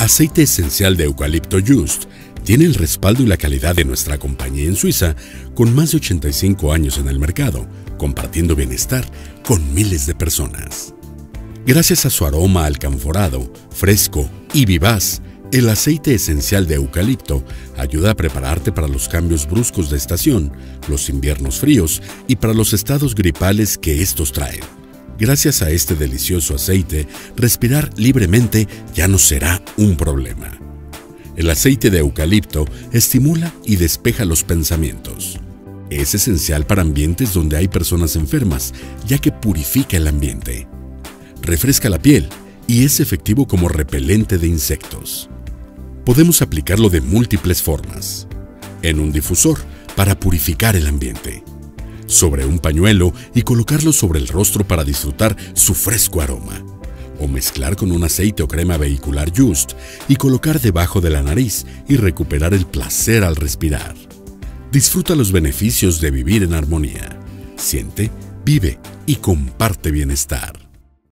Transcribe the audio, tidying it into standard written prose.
aceite esencial de eucalipto Just tiene el respaldo y la calidad de nuestra compañía en Suiza, con más de 85 años en el mercado, compartiendo bienestar con miles de personas. Gracias a su aroma alcanforado, fresco y vivaz, el aceite esencial de eucalipto ayuda a prepararte para los cambios bruscos de estación, los inviernos fríos y para los estados gripales que estos traen. Gracias a este delicioso aceite, respirar libremente ya no será un problema. El aceite de eucalipto estimula y despeja los pensamientos. Es esencial para ambientes donde hay personas enfermas, ya que purifica el ambiente. Refresca la piel y es efectivo como repelente de insectos. Podemos aplicarlo de múltiples formas. En un difusor para purificar el ambiente. Sobre un pañuelo y colocarlo sobre el rostro para disfrutar su fresco aroma. O mezclar con un aceite o crema vehicular Just y colocar debajo de la nariz y recuperar el placer al respirar. Disfruta los beneficios de vivir en armonía. Siente, vive y comparte bienestar.